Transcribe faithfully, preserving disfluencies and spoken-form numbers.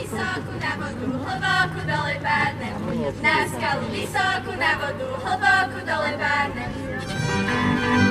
vysokú, na vodu hlbokú, dole padnem. Na skalu vysokú, na vodu hlbokú, dole padnem.